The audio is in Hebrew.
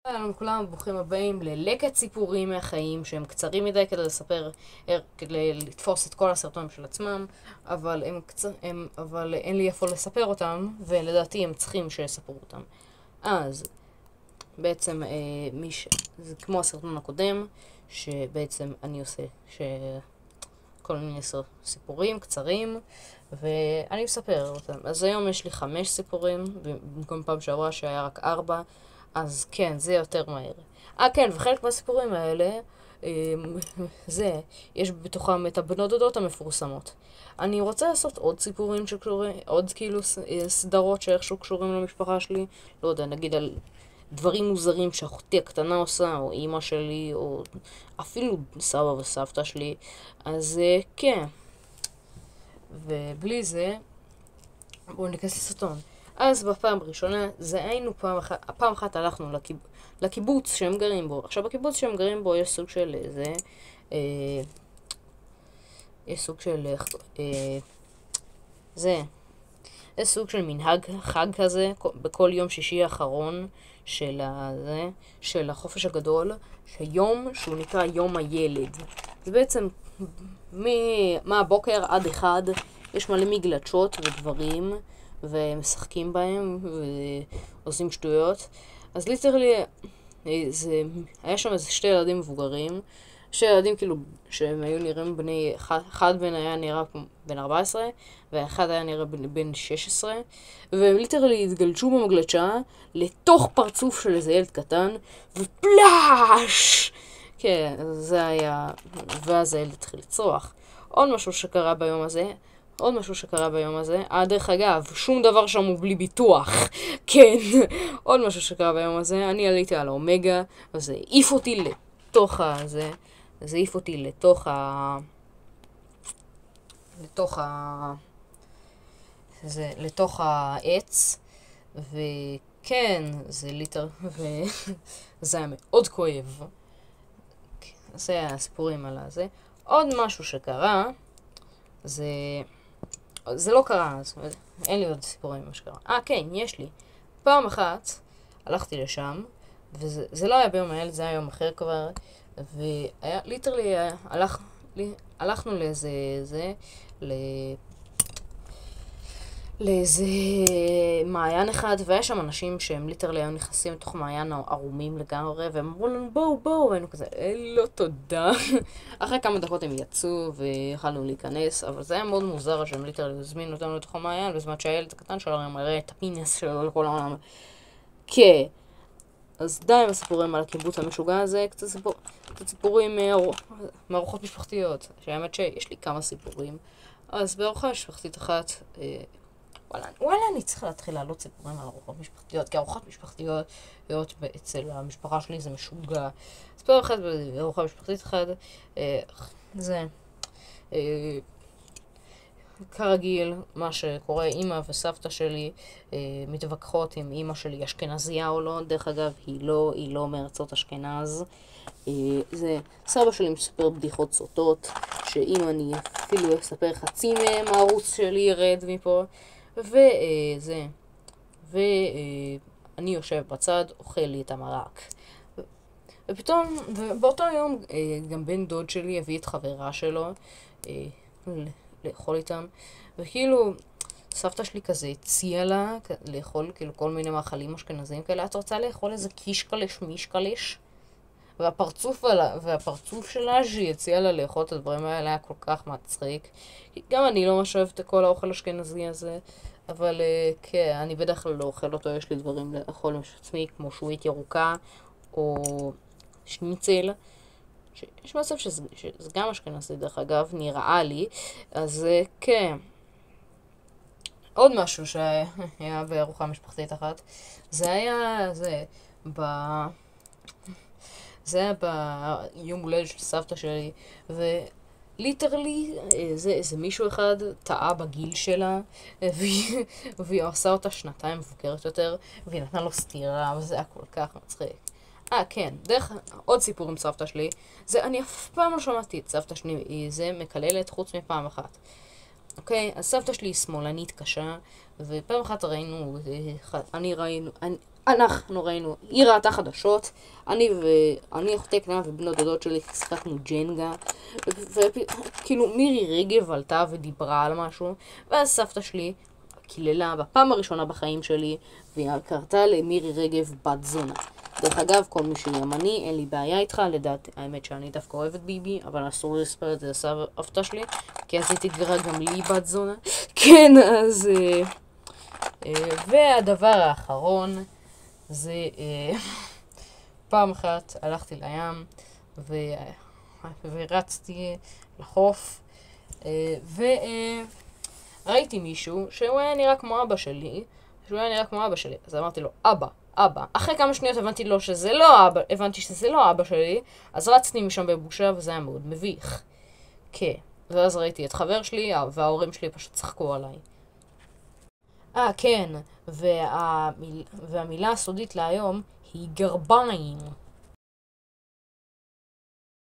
שלום לכולם, ברוכים הבאים ללקט סיפורים מהחיים שהם קצרים מדי כדי לספר, כדי לתפוס את כל הסרטונים של עצמם, אבל אין לי איפה לספר אותם, ולדעתי הם צריכים שיספרו אותם. אז בעצם זה כמו הסרטון הקודם, שבעצם אני עושה כל מיני סיפורים קצרים, ואני מספר אותם. אז היום יש לי 5 סיפורים, במקום פעם שעברה שהיה רק 4, אז כן, זה יותר מהר. כן, וחלק מהסיפורים האלה, יש בתוכם את הבנות דודות המפורסמות. אני רוצה לעשות עוד סיפורים שקשורים, עוד כאילו סדרות שאיכשהו קשורים למשפחה שלי, לא יודע, נגיד על דברים מוזרים שאחותי הקטנה עושה, או אמא שלי, או אפילו סבא וסבתא שלי, אז כן. ובלי זה, בואו ניכנס לסרטון. אז בפעם הראשונה, פעם אחת הלכנו לקיבוץ שהם גרים בו. עכשיו בקיבוץ שהם גרים בו יש סוג של יש סוג של מנהג חג כזה בכל יום שישי האחרון של החופש הגדול, שיום שהוא נקרא יום הילד. זה בעצם מהבוקר עד 1 יש מלא מגלשות ודברים, ומשחקים בהם ועושים שטויות. אז ליטרלי היה שם איזה 2 ילדים מבוגרים, 2 ילדים כאילו שהם היו נראים אחד בן היה נראה בן 14 ואחד היה נראה בן 16, והם ליטרלי התגלשו במגלשה לתוך פרצוף של איזה ילד קטן ופלאש. כן, זה היה, ואז הילד התחיל לצרוח. עוד משהו שקרה ביום הזה, דרך אגב, שום דבר שם הוא בלי ביטוח. כן, עוד משהו שקרה ביום הזה, אני עליתי על האומגה, וזה העיף אותי לתוך העץ, וכן, וזה היה מאוד כואב. זה היה הסיפורים על הזה. עוד משהו שקרה, זה לא קרה, אז אין לי עוד סיפורים מה שקרה. כן, יש לי. פעם אחת הלכתי לשם, וזה לא היה ביום הילד, זה היה יום אחר כבר, והיה ליטרלי, הלכנו לאיזה מעיין אחד, והיה שם אנשים שהם ליטרלי היו נכנסים לתוך מעיין ערומים לגמרי, והם אמרו לנו בואו, והיינו כזה, לא תודה. אחרי כמה דקות הם יצאו ויכלנו להיכנס, אבל זה היה מאוד מוזר שהם ליטרלי הזמינו אותנו לתוך המעיין, בזמן שהילד הקטן שלנו מראה את הפינס שלו לכל העולם. כן. אז די עם הסיפורים על הקיבוץ המשוגע הזה, קצת סיפורים מארוחות משפחתיות, שהאמת שיש לי כמה סיפורים. אז בארוחה משפחתית אחת, וואלה, אני צריכה להתחיל לעלות סיפורים על ארוחות משפחתיות, כי ארוחות משפחתיות אצל המשפחה שלי זה משוגע. אז פעם אחת בארוחה משפחתית אחת, כרגיל, מה שקורה, אמא וסבתא שלי מתווכחות אם אמא שלי אשכנזייה או לא. דרך אגב, היא לא מארצות אשכנז. סבא שלי מספר בדיחות סוטות, שאם אני אפילו אספר חצי מהם, הערוץ שלי ירד מפה. ואני יושב בצד, אוכל לי את המרק. ופתאום, באותו יום, גם בן דוד שלי הביא את חברה שלו לאכול איתם, וכאילו סבתא שלי כזה הציעה לה לאכול כאילו כל מיני מאכלים אשכנזיים כאלה. את רוצה לאכול איזה קישקלש מישקלש? והפרצוף שלה שהיא הציעה לה לאכול את הדברים האלה היה כל כך מצחיק. גם אני לא ממש אוהבת את כל האוכל האשכנזי הזה, אבל כן, אני בדרך כלל לא אוכל אותו. יש לי דברים לאכול עם עצמי כמו שועית ירוקה או שניצל, יש מצב שזה גם אשכנזי דרך אגב, נראה לי. אז כן, עוד משהו שהיה בארוחה משפחתית אחת, זה היה ביום הולדת של סבתא שלי, וליטרלי איזה מישהו אחד טעה בגיל שלה, והיא עושה אותה 2 מבוגרת יותר, והיא נתנה לו סטירה, וזה היה כל כך מצחיק. כן, עוד סיפור עם סבתא שלי, אני אף פעם לא שמעתי את סבתא שלי, היא מקללת חוץ מפעם אחת. אוקיי, אז סבתא שלי היא שמאלנית קשה, ופעם אחת ראינו, אנחנו ראינו, היא ראתה חדשות, אני אחותי קטנה ובנות דודות שלי שיחקנו ג'נגה, וכאילו מירי רגב עלתה ודיברה על משהו, ואז סבתא שלי קיללה בפעם הראשונה בחיים שלי, והיא קרתה למירי רגב בת זונה. דרך אגב, כל מי שימני, אין לי בעיה איתך, לדעת, האמת שאני דווקא אוהבת ביבי, אבל אסור לספר את זה לסבתא שלי, כי אז היא תקרא גם לי בת זונה. כן, אז... והדבר האחרון, זה פעם אחת הלכתי לים, ורצתי לחוף, וראיתי מישהו שהוא היה נראה כמו אבא שלי, אז אמרתי לו, אבא. אחרי כמה שניות הבנתי שזה לא אבא שלי, אז רצתי משם בבושה, וזה היה מאוד מביך. כן, ואז ראיתי את חבר שלי, וההורים שלי פשוט צחקו עליי. כן, והמילה הסודית להיום היא גרביים.